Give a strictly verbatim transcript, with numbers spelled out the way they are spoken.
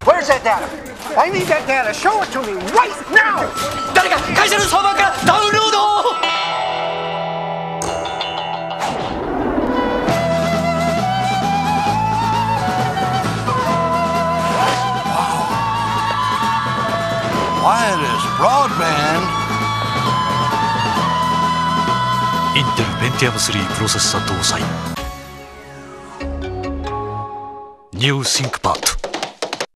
Where's that data? I need that data. Show it to me right now. 誰か会社のサーバーからダウンロードを。 ワイヤレスブロードバンド。 インテルペンティアムスリープロセッサ搭載 ニュー ThinkPad